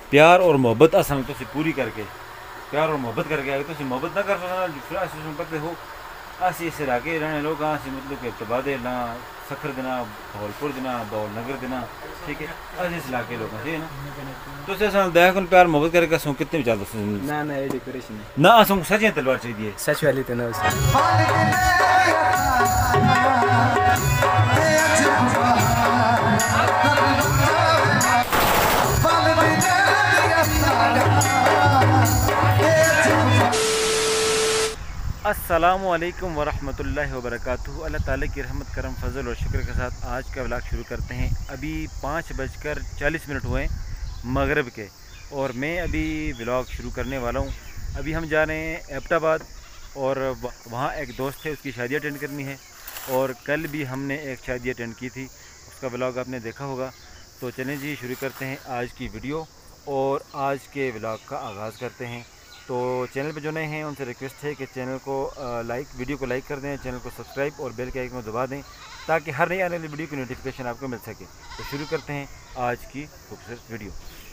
प्यार और मोहब्बत असल तो पूरी करके प्यार और मोहब्बत करके आगे तो मोहब्बत ना कर सकना पते हो असी इस इलाके रहने लोग मतलब कि तबादे ना सखर देना धौलपुर देना दौल नगर देना ठीक है अस इस इलाके लोग ठीक है ना तो से दया कौन प्यार मोहब्बत करके असों कितने भी चाहते ना ना ये डेकोरेशन है ना असों सच तलवार चाहिए सच वाली तो ना अस्सलामुअलैकुम वरहमतुल्लाहि वबरकातुहू। अल्लाह ताला की रहमत करम फजल और शुक्र के साथ आज का व्लॉग शुरू करते हैं। अभी 5:40 हुए मगरिब के और मैं अभी व्लॉग शुरू करने वाला हूँ। अभी हम जा रहे हैं एबटाबाद और वहाँ एक दोस्त है उसकी शादी अटेंड करनी है और कल भी हमने एक शादी अटेंड की थी, उसका व्लॉग आपने देखा होगा। तो चलें जी शुरू करते हैं आज की वीडियो और आज के व्लॉग का आगाज़ करते हैं। तो चैनल पे जो नए हैं उनसे रिक्वेस्ट है कि चैनल को वीडियो को लाइक कर दें, चैनल को सब्सक्राइब और बेल के आइकन को दबा दें ताकि हर नई आने वाली वीडियो की नोटिफिकेशन आपको मिल सके। तो शुरू करते हैं आज की खूबसूरत वीडियो।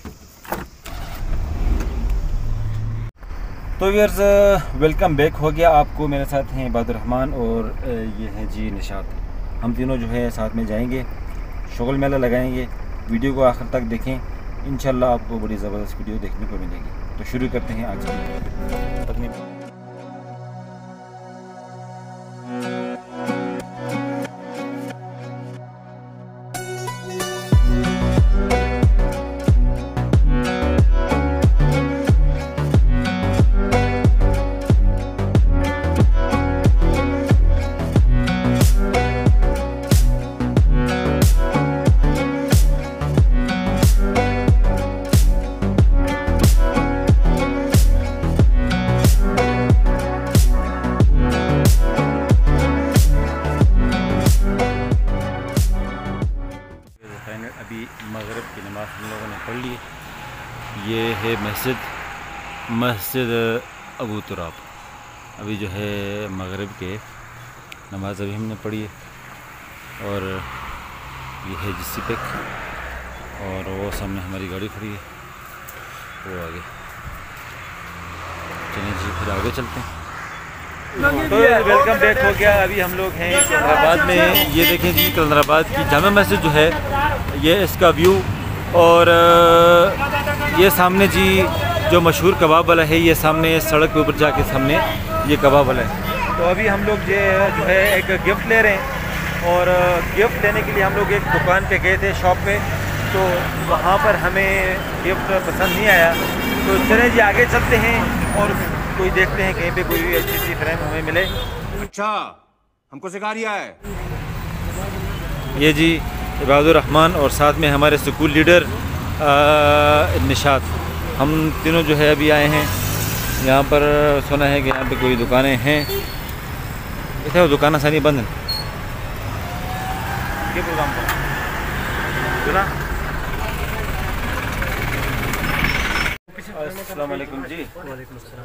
तो व्यूअर्स वेलकम बैक हो गया आपको। मेरे साथ हैं इबादुर रहमान और ये हैं जी निशात। हम तीनों जो है साथ में जाएंगे, शुगल मेला लगाएंगे। वीडियो को आखिर तक देखें, इंशाल्लाह आपको बड़ी ज़बरदस्त वीडियो देखने को मिलेगी। तो शुरू करते हैं आज की। अभी मगरिब की नमाज़ हम लोगों ने पढ़ ली। ये है मस्जिद अबू तुराब। अभी जो है मगरिब के नमाज अभी हमने पढ़ी है और ये है जिसी पेक और वो सामने हमारी गाड़ी खड़ी है, वो आगे। चलिए जी फिर आगे चलते हैं। तो वेलकम बैक हो गया। अभी हम लोग हैं कलंदराबाद में। ये देखें जी कलंदराबाद की जामा मस्जिद जो है ये इसका व्यू और ये सामने जी जो मशहूर कबाब वाला है, ये सामने सड़क के ऊपर जाके सामने ये कबाब वाला है। तो अभी हम लोग जो है एक गिफ्ट ले रहे हैं और गिफ्ट लेने के लिए हम लोग एक दुकान पे गए थे, शॉप पे। तो वहाँ पर हमें गिफ्ट पसंद नहीं आया, तो चले जी आगे चलते हैं और कोई देखते हैं कहीं पे कोई भी अच्छी सी फ्रेम हमें मिले। अच्छा हमको सिखा रिया है। ये जी इबादुर रहमान और साथ में हमारे स्कूल लीडर निशात। हम तीनों जो है अभी आए हैं यहाँ पर। सुना है कि यहाँ पे कोई दुकानें हैं, इतने वो दुकान आसानी बंद है। ये प्रोग्राम सुना। अस्सलाम वालेकुम जी। वालेकुम अस्सलाम।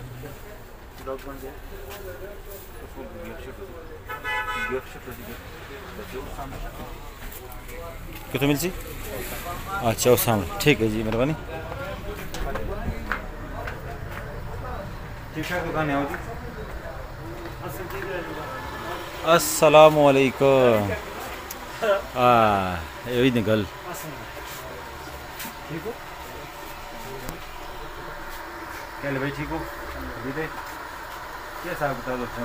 कितने मिल सी? अच्छा वो सामने, ठीक है जी, मेहरबानी। ठीक ठाक दुकान है जी। अस्सलाम वालेकुम। यही निकल ठीक हो क्या ले भाई, ठीक हो? दीदी क्या साहब बता दो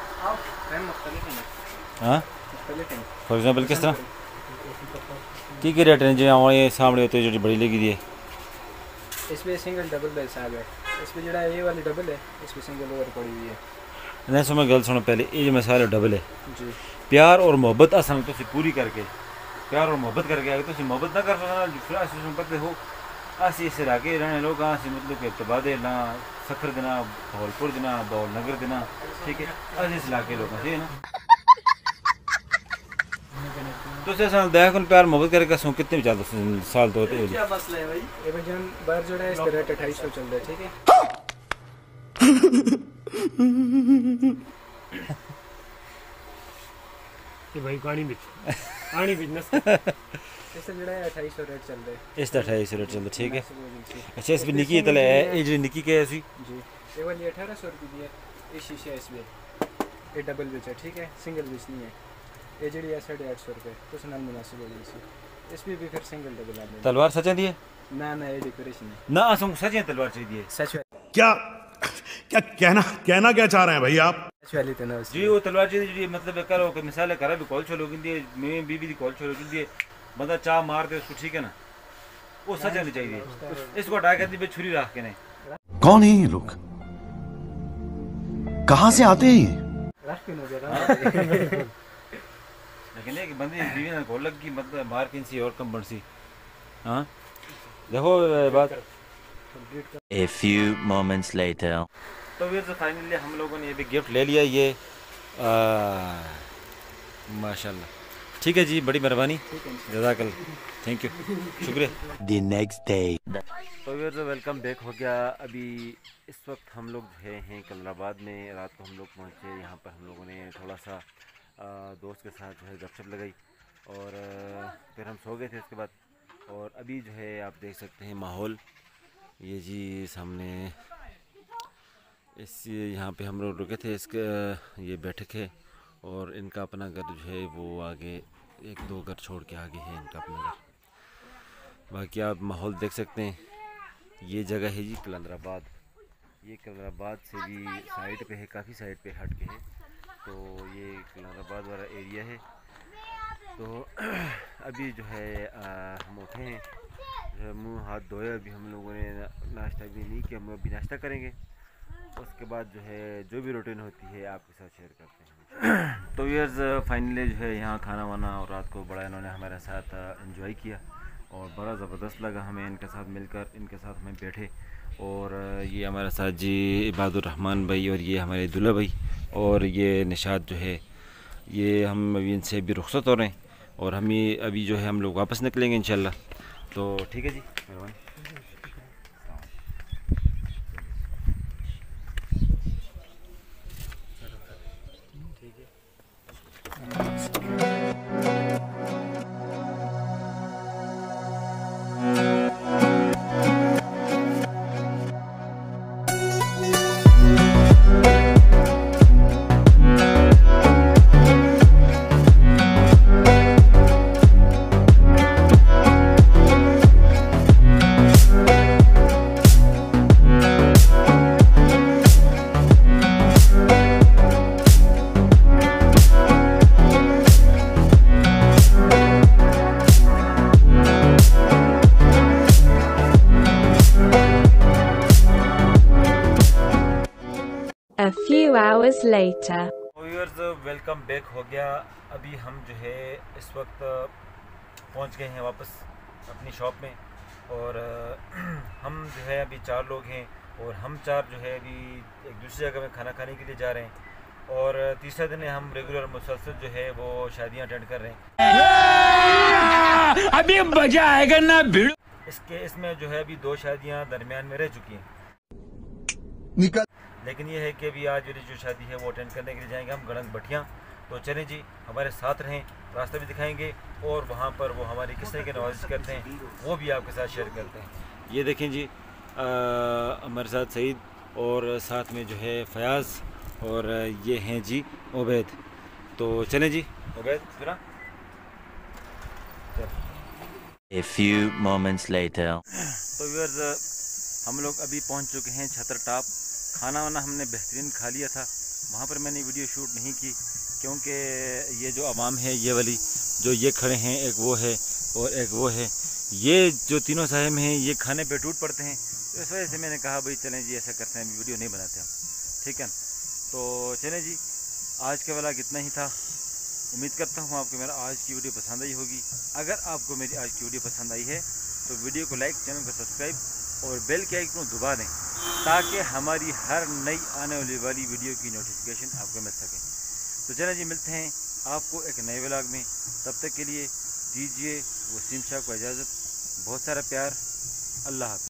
हाँ फॉर एग्जाम्पल किस तरह की रेट है जो ये सामने होते जो बड़ी लगी दी है? इसमें सिंगल डबल बेड साहब है। इसमें जो है ये वाली डबल है, इसमें सिंगल और पड़ी हुई है। नहीं सुनो गल सुनो, पहले ये जो मसाला डबल है जी। प्यार और मोहब्बत असल तो पूरी करके प्यार और मोहब्बत करके आगे तो मोहब्बत ना कर सकना पते हो असी इस इलाके रहने लोग मतलब कि तबादे ना सखर देना धौलपुर देना दौल नगर देना ठीक है अस इस इलाके लोग ठीक है ना। तो से दया कौन प्यार मोहब्बत करके असों कितने भी चाहते साल तो होते क्या मसला है भाई? ये भाई जान बार जो है इसका रेट 2800 चल रहा है, ठीक है। कि भाई पानी बिच बिजनेस इसका जो है 2800 रेट चल रहा है। इस 2800 रेट चलता, ठीक है। मुनासिब अच्छा, इसमें निकी तले है, ये जो निकी के है उसी जी, ये वाली 1800 रुपये की है। ये शीशे है इसमें, ये डबल बिच है, ठीक है, सिंगल बिच नहीं है। ये जी है 850 रुपये, कुछ नाम मुनासिब होगी इसी। इसमें भी फिर सिंगल डबल आने तलवार सचा दी है ना ना, ये डेकोरेशन है ना, असम सचे तलवार चाहिए सच क्या क्या कहना क्या चाह रहे हैं भाई आप? वाली तो ना जी। वो तलवार चाहिए जी, मतलब करो कि मिसाल करा भी कॉल छोड़ दिए, मैं बीबी दी कॉल छोड़ दिए, बंदा चाह मार दे उसको, ठीक है ना, वो सचा नहीं चाहिए। इसको हटा कर दी छुरी रख के नहीं। कौन है ये लोग, कहाँ से आते हैं ये? रख के ना लेकिन एक बंदी बीवी ना कॉल लग गई, मतलब मार किन सी और कम बन सी। हाँ देखो बात। A few moments later. तो फिर फाइनली हम लोगों ने ये भी गिफ्ट ले लिया, ये माशाल्लाह, ठीक है जी, बड़ी मेहरबानी, जज़ाकल, थैंक यू, शुक्रिया। The next day. तो फिर वेलकम बैक हो गया। अभी इस वक्त हम लोग जो हैं कमराबाद में, रात को हम लोग पहुँचे। यहाँ पर हम लोगों ने थोड़ा सा दोस्त के साथ जो है गपशप लगाई और फिर हम सो गए थे उसके बाद। और अभी जो है आप देख सकते हैं माहौल, ये जी सामने इस यहाँ पे हम लोग रुके थे, इसके ये बैठक है और इनका अपना घर जो है वो आगे 1-2 घर छोड़ के आगे है इनका अपना घर। बाकी आप माहौल देख सकते हैं। ये जगह है जी कलंदराबाद। ये कलंदराबाद से भी साइड पे है, काफ़ी साइड पे हट के है, तो ये कलंदराबाद वाला एरिया है। तो अभी जो है हम उठे हैं, जो है मुँह हाथ धोए, अभी हम लोगों ने नाश्ता भी नहीं किया, हम अभी नाश्ता करेंगे, उसके बाद जो है जो भी रूटीन होती है आपके साथ शेयर करते हैं। तो व्यूअर्स फाइनली जो है यहाँ खाना वाना और रात को बड़ा इन्होंने हमारे साथ एंजॉय किया और बड़ा ज़बरदस्त लगा हमें इनके साथ मिलकर, इनके साथ हमें बैठे। और ये हमारे साथ जी इबादुर रहमान भाई और ये हमारे दुल्हा भाई और ये निशात जो है, ये हम अभी इनसे भी रुखसत हो रहे हैं और हम ये अभी जो है हम लोग वापस निकलेंगे इंशाल्लाह। तो ठीक है जी, मेहरबानी। A few hours later. Viewers welcome back हो गया। अभी हम जो है इस वक्त पहुंच गए हैं वापस अपनी शॉप में और हम जो है अभी 4 लोग हैं और हम 4 जो है अभी एक दूसरी जगह में खाना खाने के लिए जा रहे हैं और तीसरा दिन है हम रेगुलर मुसलसल जो है वो शादियां अटेंड कर रहे हैं। अभी मजा आएगा ना भिड़। इसमें जो है अभी 2 शादियां दरमियान में रह चुकी हैं, लेकिन ये है कि अभी आज मेरी जो शादी है वो अटेंड करने के लिए जाएंगे हम गणक भटिया। तो चलें जी, हमारे साथ रहें, रास्ता भी दिखाएंगे और वहाँ पर वो हमारी किस तरह की नवाज़ करते हैं वो भी आपके साथ शेयर करते हैं। ये देखें जी, हमारे साथ सईद और साथ में जो है फयाज़ और ये हैं जी उबैद। तो चलें जी उबैद, सुना। A few moments later. तो व्यूअर्स हम लोग अभी पहुँच चुके हैं छतर टॉप। खाना वाना हमने बेहतरीन खा लिया था, वहाँ पर मैंने वीडियो शूट नहीं की क्योंकि ये जो आवाम है ये वाली जो ये खड़े हैं, एक वो है और एक वो है, ये जो तीनों साहिब हैं ये खाने पे टूट पड़ते हैं। तो इस वजह से मैंने कहा भाई चलें जी ऐसा करते हैं, वीडियो नहीं बनाते हम, ठीक है। तो चलें जी, आज के वाला कितना ही था। उम्मीद करता हूँ आपको मेरा आज की वीडियो पसंद आई होगी। अगर आपको मेरी आज की वीडियो पसंद आई है तो वीडियो को लाइक, चैनल को सब्सक्राइब और बेल के आइकन को दबा दें ताकि हमारी हर नई आने वाली वीडियो की नोटिफिकेशन आपको मिल सके। तो चलें जी, मिलते हैं आपको एक नए व्लॉग में। तब तक के लिए दीजिए वसीम शाह को इजाज़त। बहुत सारा प्यार। अल्लाह हाफ़िज़।